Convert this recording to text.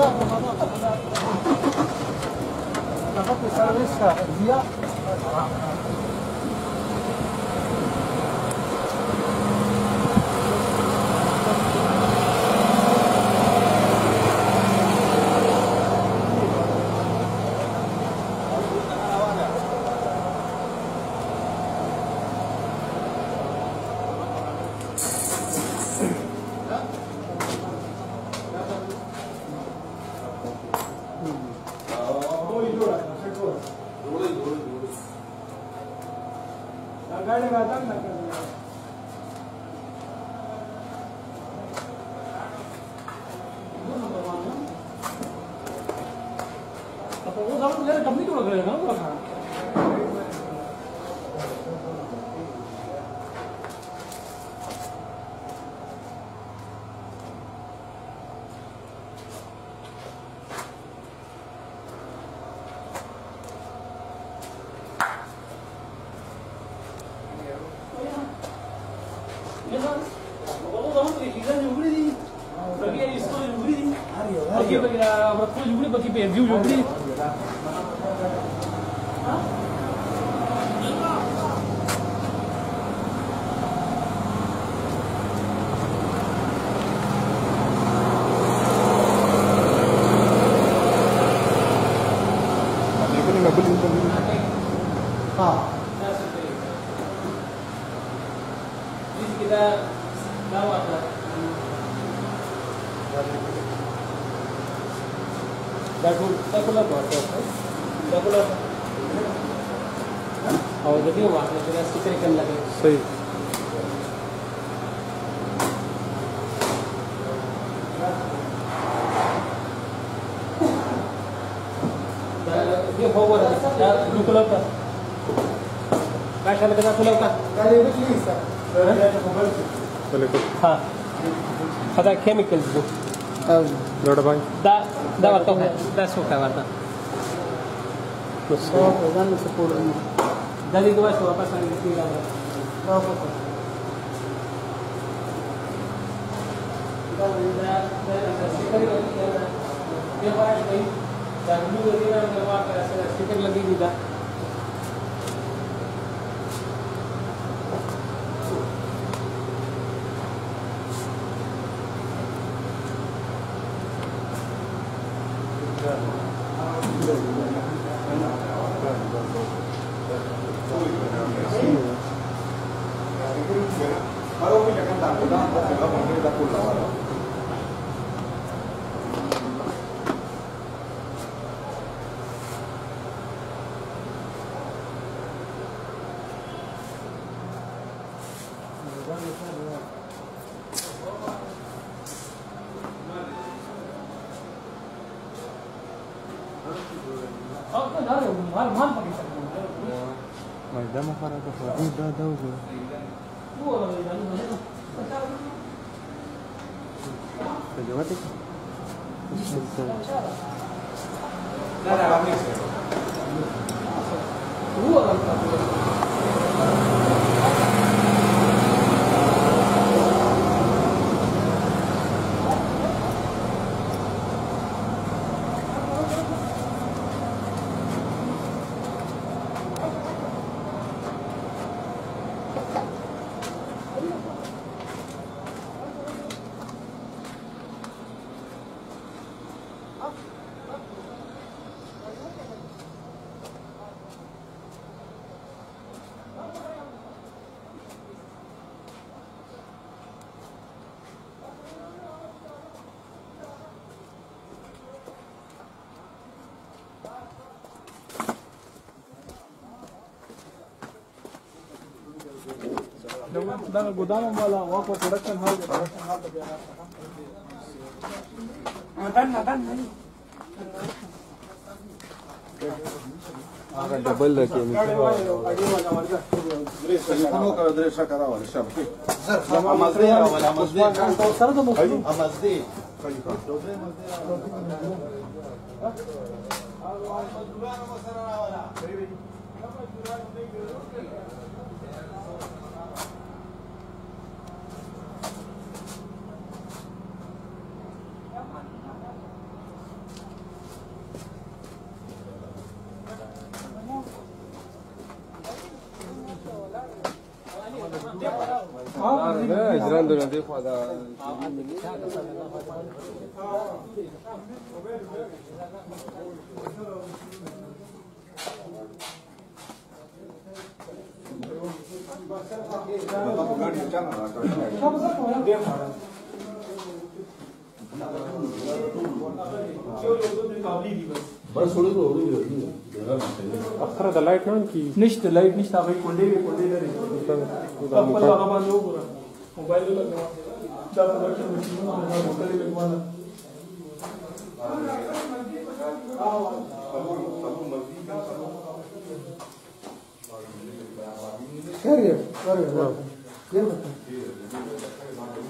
هذا chemicals bu. Loda bhai. Da varto hai. Da suka varta. So dan support. Dali ko ba wapas ang sila. sticker लगेगी दा ده ما خرج خريج ده وجه تجربتك لا لا هو دا ګودام والا واکو پروډکشن هال دی هغه ډبل کې نو کړه درې شکر راوړل شم زر امازدي ولا امازدي سره د مخلو امازدي ځان د دې خوا دا اخر د لایټ نه کی نشته لایټ نشته هغه کونډې لري خپل هغه باندې وګوره موبایل له دا پروډکشن مشینونه دا وکړي لګواله خیر